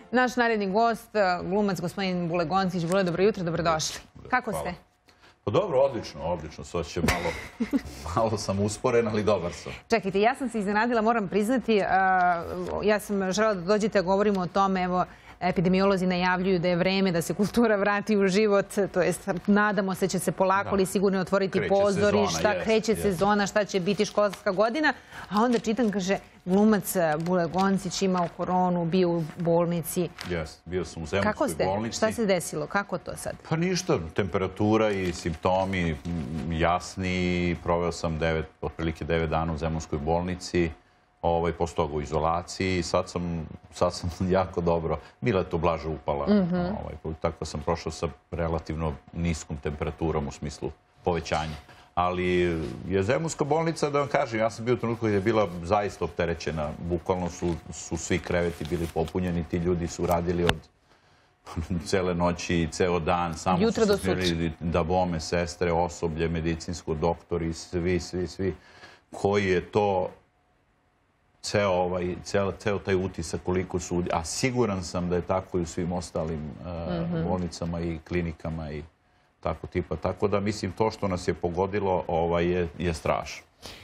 Naš naredni gost, glumac gospodin Bule Goncić. Bule, dobro jutro, dobrodošli. Kako ste? Pa dobro, odlično. Sad će malo sam usporen, ali dobar sam. Čekajte, ja sam se iznenadila, moram priznati. Ja sam želela da dođete, govorimo o tome, evo, epidemiolozi najavljuju da je vreme da se kultura vrati u život, to jest nadamo se će se polako ali sigurno otvoriti pozorišta, kreće sezona, šta će biti školska godina, a onda čitam, kaže, glumac Bule Goncić imao koronu, bio u bolnici. Jes, bio sam u Zemunskoj bolnici. Šta se desilo? Kako to sad? Pa ništa, temperatura i simptomi jasni, proveo sam otprilike 9 dana u Zemunskoj bolnici. Posle toga u izolaciji. Sad sam jako dobro. Bila je to blaža upala. Tako sam prošao sa relativno niskom temperaturom u smislu povećanja. Ali je Zemunska bolnica, da vam kažem, ja sam bio u trenutku gdje je bila zaista opterećena. Bukvalno su svi kreveti bili popunjeni. Ti ljudi su radili od cele noći, ceo dan. Samo su smjeli da bome, sestre, osoblje, medicinsko, doktori, svi. Koji je to ceo taj utisak koliko su, a siguran sam da je tako i u svim ostalim bolnicama i klinikama i tako tipa. Tako da mislim to što nas je pogodilo je strašno.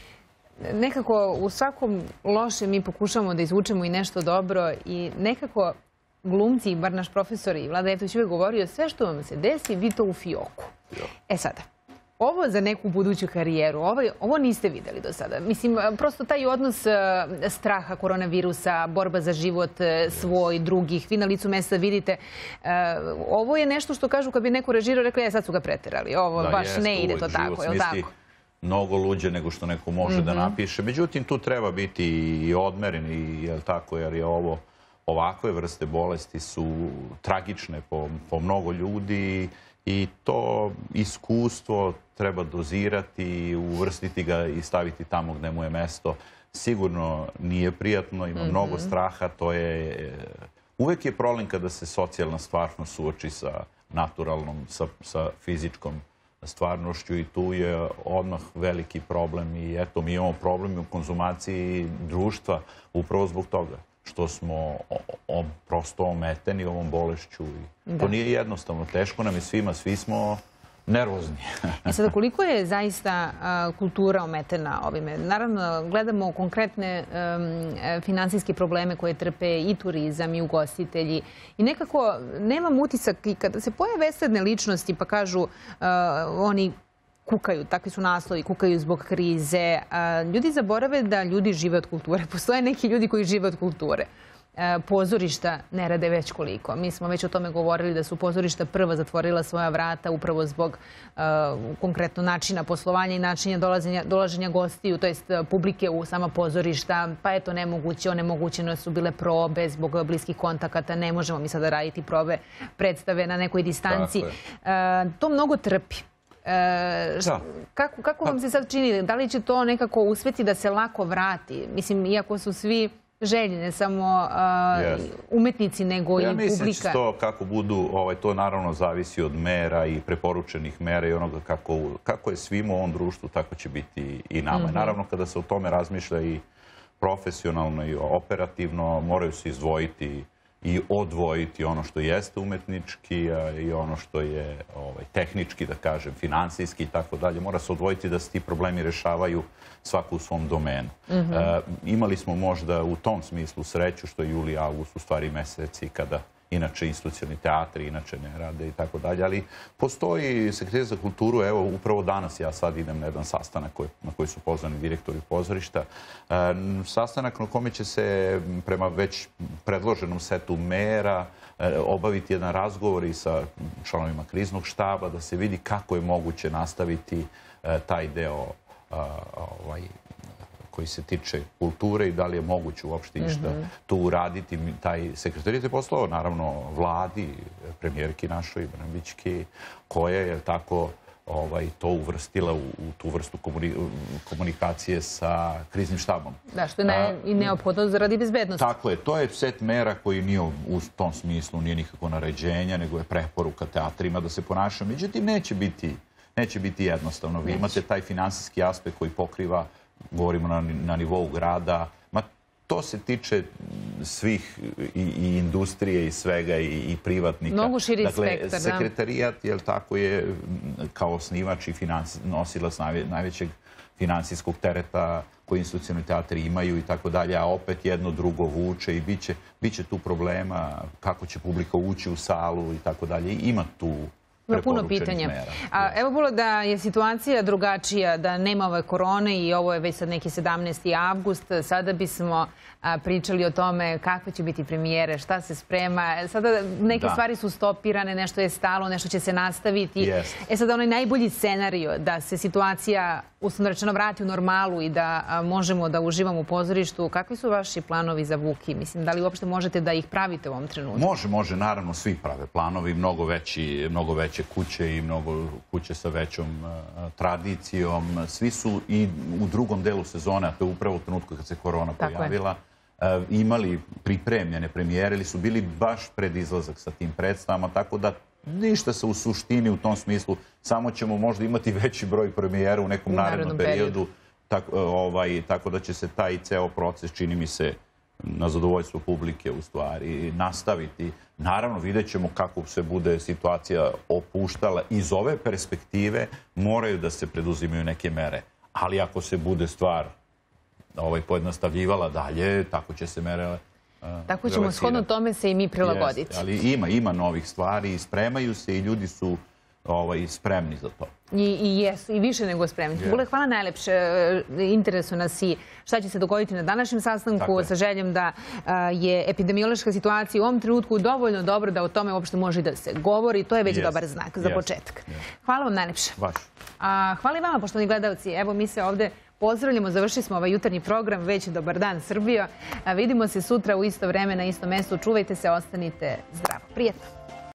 Nekako u svakom lošem mi pokušamo da izvučemo i nešto dobro i nekako glumci, bar naš profesor i Vlada Jeftović uvijek govorio, sve što vam se desi, vi to u fioku. E sada, ovo za neku buduću karijeru, ovo niste vidjeli do sada. Mislim, prosto taj odnos straha koronavirusa, borba za život svoj, drugih, vi na licu mesta vidite. Ovo je nešto što kažu kad bi neko režirao, rekli, sad su ga preterali. Ovo baš ne ide to tako, je li tako? Mnogo luđe nego što neko može da napiše. Međutim, tu treba biti i odmeren, jer je ovakve vrste bolesti su tragične po mnogo ljudi. I to iskustvo treba dozirati, uvrstiti ga i staviti tamo gdje mu je mesto. Sigurno nije prijatno, ima mnogo straha. Uvijek je problem kada se socijalna stvarnost suoči sa naturalnom, sa fizičkom stvarnošću i tu je odmah veliki problem. I eto, mi imamo problem u konzumaciji društva upravo zbog toga što smo prosto ometeni ovom bolešću. To nije jednostavno, teško nam je svima, svi smo nervozni. Sada, koliko je zaista kultura ometena ovime? Naravno, gledamo konkretne finansijske probleme koje trpe i turizam i ugostitelji. I nekako nemam utisak i kada se pojave estradne ličnosti pa kažu oni kukaju, takvi su naslovi, kukaju zbog krize. Ljudi zaborave da ljudi žive od kulture. Postoje neki ljudi koji žive od kulture. Pozorišta ne rade već koliko. Mi smo već o tome govorili da su pozorišta prva zatvorila svoja vrata upravo zbog konkretno načina poslovanja i načina dolaženja gostiju, to jest publike u sama pozorišta. Pa eto, onemogućeno su bile probe zbog bliskih kontakata. Ne možemo mi sada raditi probe predstave na nekoj distanci. To mnogo trpi. Kako vam se sad čini? Da li će to nekako uspjeti da se lako vrati? Mislim, iako su svi željni, ne samo umetnici, nego i publika. Ja mislim da će to kako budu, to naravno zavisi od mera i preporučenih mera i onoga kako je svima u ovom društvu, tako će biti i nama. Naravno, kada se o tome razmišlja i profesionalno i operativno, moraju se izdvojiti i odvojiti ono što jeste umetnički i ono što je tehnički, da kažem, finansijski i tako dalje. Mora se odvojiti da se ti problemi rešavaju svako u svom domenu. Imali smo možda u tom smislu sreću što je juli, avgust, u stvari meseci kada inače institucionalni teatri inače ne rade i tako dalje, ali postoji Sekretar za kulturu, evo upravo danas ja sad idem na jedan sastanak na koji su pozvani direktori pozorišta, sastanak na kome će se prema već predloženom setu mera obaviti jedan razgovor i sa članovima kriznog štaba da se vidi kako je moguće nastaviti taj deo koji se tiče kulture i da li je moguće uopšte išta tu uraditi. Taj sekretarijat je poslao, naravno, vladi, premijerki našoj, Brnabićki, koja je tako to uvrstila u tu vrstu komunikacije sa kriznim štabom. Da, što je i neophodno zaradi bezbednosti. Tako je, to je set mera koji nije u tom smislu, nije nikako naređenja, nego je preporuka teatrima da se ponašaju. Međutim, neće biti jednostavno. Vi imate taj finansijski aspekt koji pokriva, govorimo na nivou grada, to se tiče svih i industrije i svega i privatnika. Mnogo širi spektar, da. Dakle, sekretarijat, jel tako, je kao osnivač i nosilac najvećeg finansijskog tereta koji institucionalni teatri imaju i tako dalje, a opet jedno drugo vuče i bit će tu problema kako će publika ući u salu i tako dalje. Ima tu puno pitanja. Evo bilo da je situacija drugačija, da nema ove korone i ovo je već sad neki 17. avgust. Sada bismo pričali o tome kakve će biti premijere, šta se sprema. Sada neke stvari su stopirane, nešto je stalo, nešto će se nastaviti. Sada onaj najbolji scenario da se situacija uslovno rečeno vrati u normalu i da možemo da uživamo u pozorištu. Kakvi su vaši planovi za Vuki? Mislim, da li uopšte možete da ih pravite u ovom trenutku? Može, naravno, svi prave planovi, mnogo veće kuće i mnogo kuće sa većom tradicijom. Svi su i u drugom delu sezone, a to je upravo u trenutku kad se korona pojavila, imali pripremljene premijere ili su bili baš pred izlazak sa tim predstavama, tako da ništa se u suštini u tom smislu, samo ćemo možda imati veći broj premijera u nekom narednom periodu, tako da će se taj ceo proces, čini mi se, na zadovoljstvo publike u stvari nastaviti. Naravno, vidjet ćemo kako se bude situacija opuštala. Iz ove perspektive moraju da se preduzimaju neke mere, ali ako se bude stvar pojednostavljivala dalje, tako će se mere. Tako ćemo shodno tome se i mi prilagoditi. Ali ima novih stvari i spremaju se i ljudi su spremni za to. I jesu, i više nego spremni. Bule, hvala najlepše. Interesuje nas i šta će se dogoditi na današnjem sastanku sa željom da je epidemiološka situacija u ovom trenutku dovoljno dobro da o tome uopšte može da se govori. To je već dobar znak za početak. Hvala vam najlepše. Hvala i vama, poštovani gledalci. Evo, mi se ovde pozdravljamo, završili smo ovaj jutarnji program, već dobar dan Srbija. Vidimo se sutra u isto vreme na istom mestu. Čuvajte se, ostanite zdravo. Prijetno.